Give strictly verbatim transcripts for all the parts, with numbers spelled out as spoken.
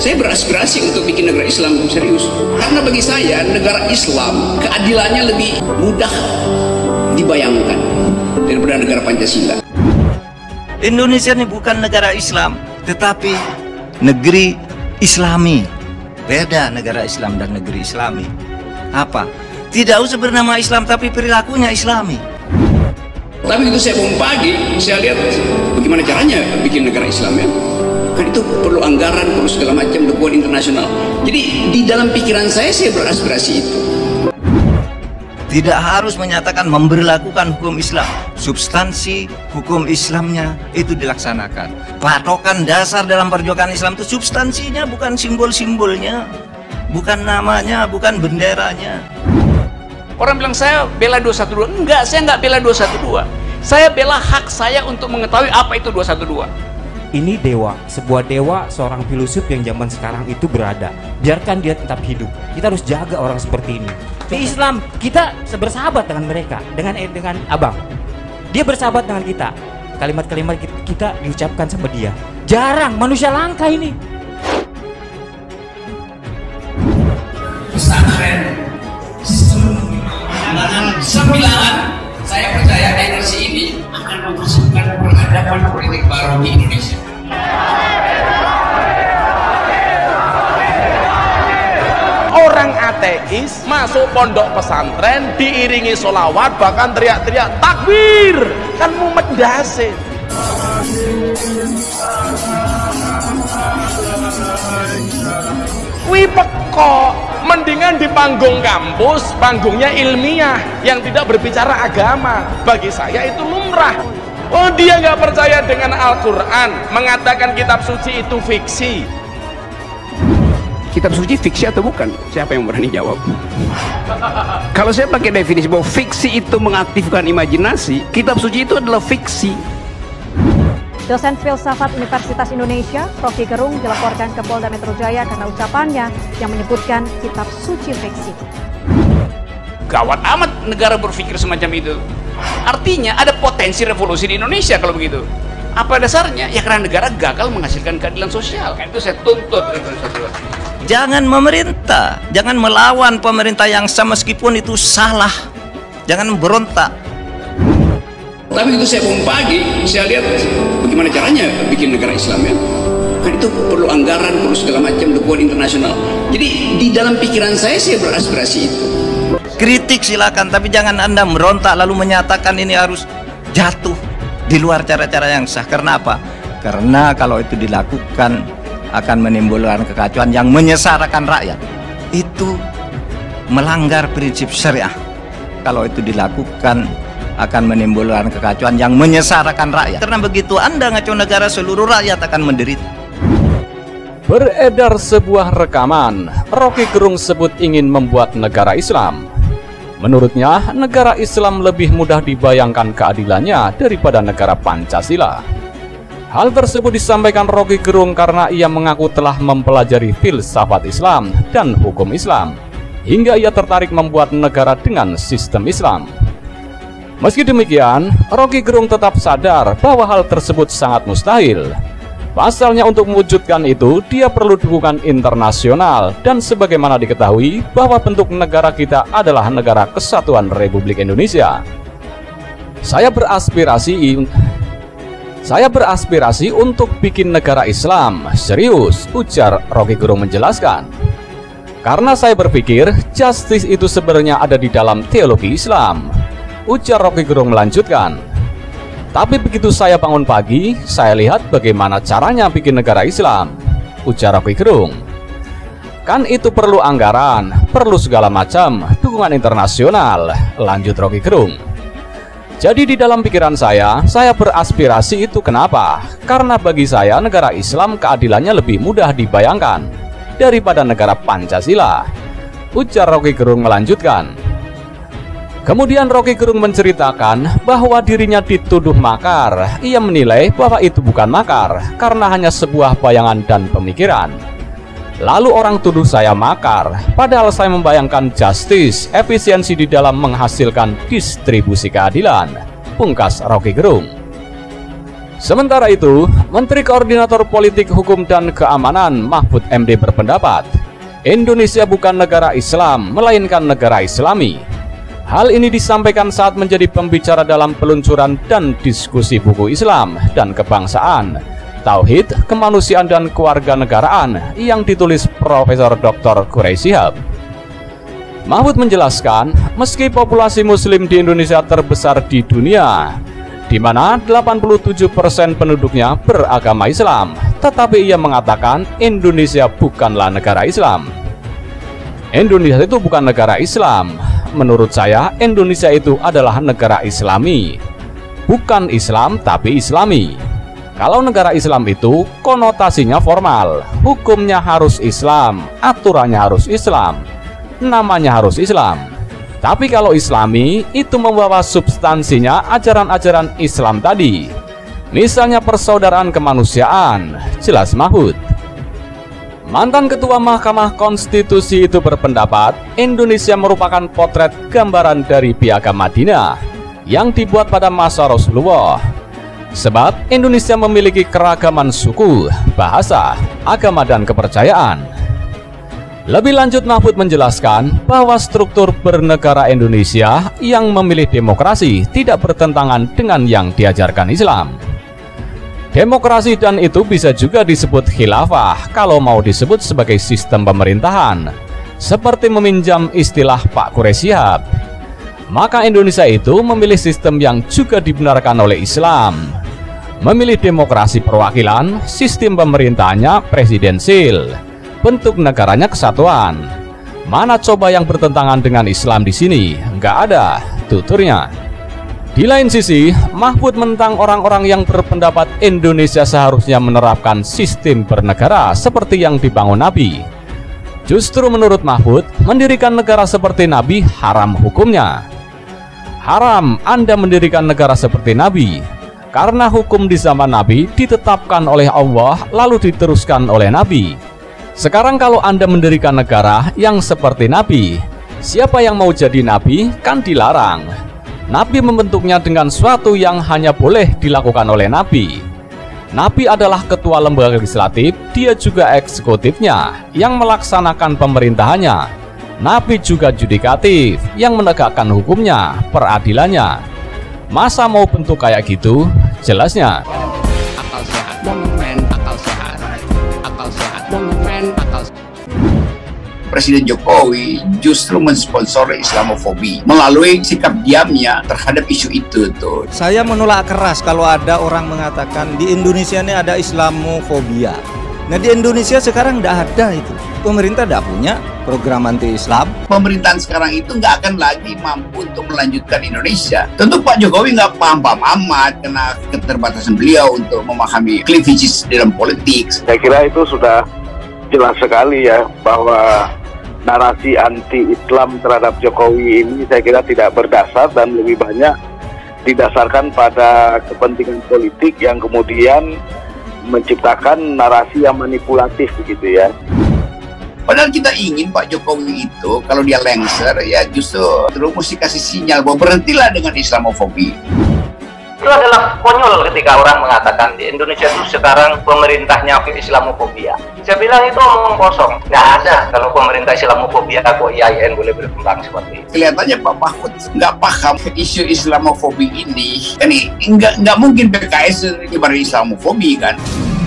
Saya beraspirasi untuk bikin negara Islam serius. Karena bagi saya negara Islam keadilannya lebih mudah dibayangkan daripada negara Pancasila. Indonesia ini bukan negara Islam, tetapi negeri Islami. Beda negara Islam dan negeri Islami. Apa? Tidak usah bernama Islam, tapi perilakunya Islami. Tapi itu saya bangun pagi, saya lihat bagaimana caranya bikin negara Islam ya. Kan itu perlu anggaran, perlu segala macam dukungan internasional. Jadi di dalam pikiran saya, saya beraspirasi itu. Tidak harus menyatakan memberlakukan hukum Islam. Substansi hukum Islamnya itu dilaksanakan. Patokan dasar dalam perjuangan Islam itu substansinya, bukan simbol-simbolnya, bukan namanya, bukan benderanya. Orang bilang saya bela dua satu dua. Enggak, saya enggak bela dua satu dua. Saya bela hak saya untuk mengetahui apa itu dua satu dua. Ini dewa, sebuah dewa, seorang filosof yang zaman sekarang itu berada. Biarkan dia tetap hidup. Kita harus jaga orang seperti ini. Di Islam kita bersahabat dengan mereka, dengan eh, dengan abang. Dia bersahabat dengan kita. Kalimat-kalimat kita diucapkan sama dia. Jarang, manusia langka ini. Pesantren, sistem sembilan, saya percaya energi ini akan mempersatukan peradaban politik baru di Indonesia. Orang ateis masuk pondok pesantren diiringi sholawat, bahkan teriak-teriak takbir, kan mumet ndase. Wih pekok, mendingan di panggung kampus, panggungnya ilmiah yang tidak berbicara agama. Bagi saya itu lumrah. Oh, dia nggak percaya dengan Al-Quran, mengatakan kitab suci itu fiksi. Kitab suci fiksi atau bukan? Siapa yang berani jawab? Kalau saya pakai definisi bahwa fiksi itu mengaktifkan imajinasi, kitab suci itu adalah fiksi. Dosen Filsafat Universitas Indonesia, Rocky Gerung, dilaporkan ke Polda Metro Jaya karena ucapannya yang menyebutkan kitab suci fiksi. Gawat amat negara berpikir semacam itu. Artinya ada potensi revolusi di Indonesia kalau begitu. Apa dasarnya? Ya karena negara gagal menghasilkan keadilan sosial. Kan itu saya tuntut. Jangan memerintah, jangan melawan pemerintah yang sah meskipun itu salah. Jangan berontak. Tapi itu saya bangun pagi, saya lihat bagaimana caranya bikin negara Islam ya. Kan itu perlu anggaran, perlu segala macam dukungan internasional. Jadi di dalam pikiran saya, saya beraspirasi itu. Kritik silakan, tapi jangan Anda merontak lalu menyatakan ini harus jatuh di luar cara-cara yang sah. Karena apa? Karena kalau itu dilakukan akan menimbulkan kekacauan yang menyesarakan rakyat. Itu melanggar prinsip syariah. Kalau itu dilakukan akan menimbulkan kekacauan yang menyesarakan rakyat. Karena begitu Anda ngacau negara, seluruh rakyat akan menderita. Beredar sebuah rekaman, Rocky Gerung sebut ingin membuat negara Islam. Menurutnya, negara Islam lebih mudah dibayangkan keadilannya daripada negara Pancasila. Hal tersebut disampaikan Rocky Gerung karena ia mengaku telah mempelajari filsafat Islam dan hukum Islam, hingga ia tertarik membuat negara dengan sistem Islam. Meski demikian, Rocky Gerung tetap sadar bahwa hal tersebut sangat mustahil. Pasalnya untuk mewujudkan itu, dia perlu dukungan internasional, dan sebagaimana diketahui bahwa bentuk negara kita adalah negara kesatuan Republik Indonesia. Saya beraspirasi Saya beraspirasi untuk bikin negara Islam, serius, ujar Rocky Gerung menjelaskan. Karena saya berpikir justice itu sebenarnya ada di dalam teologi Islam, ujar Rocky Gerung melanjutkan. Tapi begitu saya bangun pagi, saya lihat bagaimana caranya bikin negara Islam, ujar Rocky Gerung. Kan itu perlu anggaran, perlu segala macam dukungan internasional, lanjut Rocky Gerung. Jadi di dalam pikiran saya, saya beraspirasi itu kenapa? Karena bagi saya negara Islam keadilannya lebih mudah dibayangkan daripada negara Pancasila, ujar Rocky Gerung melanjutkan. Kemudian Rocky Gerung menceritakan bahwa dirinya dituduh makar. Ia menilai bahwa itu bukan makar, karena hanya sebuah bayangan dan pemikiran. Lalu orang tuduh saya makar, padahal saya membayangkan justice, efisiensi di dalam menghasilkan distribusi keadilan, pungkas Rocky Gerung. Sementara itu, Menteri Koordinator Politik Hukum dan Keamanan Mahfud M D berpendapat, Indonesia bukan negara Islam, melainkan negara Islami. Hal ini disampaikan saat menjadi pembicara dalam peluncuran dan diskusi buku Islam dan Kebangsaan, Tauhid, Kemanusiaan dan Kewarganegaraan yang ditulis Profesor Doktor Quraish Shihab. Mahfud menjelaskan, meski populasi Muslim di Indonesia terbesar di dunia, di mana delapan puluh tujuh persen penduduknya beragama Islam, tetapi ia mengatakan Indonesia bukanlah negara Islam. Indonesia itu bukan negara Islam. Menurut saya, Indonesia itu adalah negara Islami. Bukan Islam, tapi Islami. Kalau negara Islam itu konotasinya formal, hukumnya harus Islam, aturannya harus Islam, namanya harus Islam. Tapi kalau Islami itu membawa substansinya ajaran-ajaran Islam tadi, misalnya persaudaraan kemanusiaan, jelas Mahfud. Mantan Ketua Mahkamah Konstitusi itu berpendapat Indonesia merupakan potret gambaran dari Piagam Madinah yang dibuat pada masa Rasulullah. Sebab Indonesia memiliki keragaman suku, bahasa, agama dan kepercayaan. Lebih lanjut, Mahfud menjelaskan bahwa struktur bernegara Indonesia yang memilih demokrasi tidak bertentangan dengan yang diajarkan Islam. Demokrasi dan itu bisa juga disebut khilafah kalau mau disebut sebagai sistem pemerintahan, seperti meminjam istilah Pak Quraish Shihab. Maka Indonesia itu memilih sistem yang juga dibenarkan oleh Islam. Memilih demokrasi perwakilan, sistem pemerintahannya presidensil, bentuk negaranya kesatuan. Mana coba yang bertentangan dengan Islam di sini? Nggak ada, tuturnya. Di lain sisi, Mahfud menentang orang-orang yang berpendapat Indonesia seharusnya menerapkan sistem bernegara seperti yang dibangun Nabi. Justru menurut Mahfud, mendirikan negara seperti Nabi haram hukumnya. Haram Anda mendirikan negara seperti Nabi, karena hukum di zaman Nabi ditetapkan oleh Allah lalu diteruskan oleh Nabi. Sekarang kalau Anda mendirikan negara yang seperti Nabi, siapa yang mau jadi Nabi kan dilarang. Nabi membentuknya dengan suatu yang hanya boleh dilakukan oleh Nabi. Nabi adalah ketua lembaga legislatif, dia juga eksekutifnya yang melaksanakan pemerintahannya. Nabi juga judikatif yang menegakkan hukumnya, peradilannya. Masa mau bentuk kayak gitu? Jelasnya Akal sehat, men, akal sehat, akal sehat, men, akal sehat. Presiden Jokowi justru mensponsori Islamofobi melalui sikap diamnya terhadap isu itu tuh. Saya menolak keras kalau ada orang mengatakan di Indonesia ini ada Islamofobia. Nah, di Indonesia sekarang tidak ada itu. Pemerintah tidak punya program anti-Islam. Pemerintahan sekarang itu nggak akan lagi mampu untuk melanjutkan Indonesia. Tentu Pak Jokowi nggak paham-paham amat karena keterbatasan beliau untuk memahami cleavages dalam politik. Saya kira itu sudah jelas sekali ya bahwa narasi anti-Islam terhadap Jokowi ini saya kira tidak berdasar dan lebih banyak didasarkan pada kepentingan politik yang kemudian menciptakan narasi yang manipulatif begitu ya. Padahal kita ingin Pak Jokowi itu kalau dia lengser ya justru terus mesti kasih sinyal bahwa berhentilah dengan Islamofobi. Itu adalah konyol ketika orang mengatakan di Indonesia itu sekarang pemerintahnya Islamofobia. Saya bilang itu omong kosong. Nggak ada kalau pemerintah Islamofobia kok I A I N boleh berkembang seperti itu. Kelihatannya Pak Mahfud nggak paham isu Islamofobi ini. Kan nggak nggak mungkin P K S nyebar Islamofobi kan.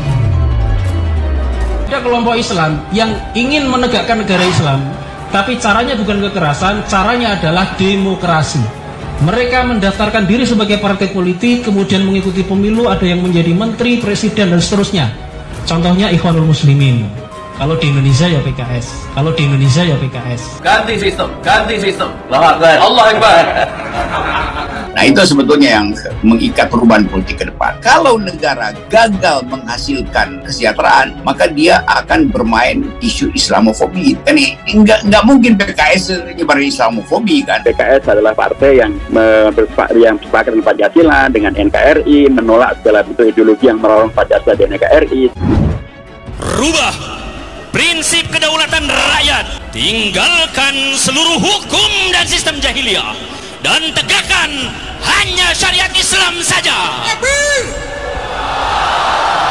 Ada kelompok Islam yang ingin menegakkan negara Islam, tapi caranya bukan kekerasan, caranya adalah demokrasi. Mereka mendaftarkan diri sebagai partai politik, kemudian mengikuti pemilu, ada yang menjadi menteri, presiden, dan seterusnya. Contohnya Ikhwanul Muslimin. Kalau di Indonesia ya P K S. Kalau di Indonesia ya P K S. Ganti sistem, ganti sistem. Allah Akbar. Allah Akbar. Nah itu sebetulnya yang mengikat perubahan politik ke depan. Kalau negara gagal menghasilkan kesejahteraan, maka dia akan bermain isu Islamofobi. Kan nggak nggak mungkin P K S nyebar Islamofobi kan? P K S adalah partai yang yang sepakat dengan Pancasila, dengan N K R I, menolak segala bentuk ideologi yang melawan Pancasila dan N K R I. Rubah prinsip kedaulatan rakyat, tinggalkan seluruh hukum dan sistem jahiliyah, dan tegakkan hanya syariat Islam saja.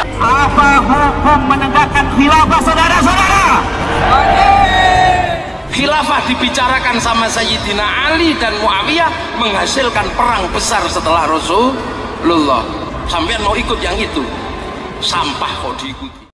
Apa hukum menegakkan khilafah, saudara-saudara? Khilafah dibicarakan sama Sayyidina Ali dan Muawiyah menghasilkan perang besar setelah Rasulullah. Sampean mau ikut yang itu? Sampah kok diikuti.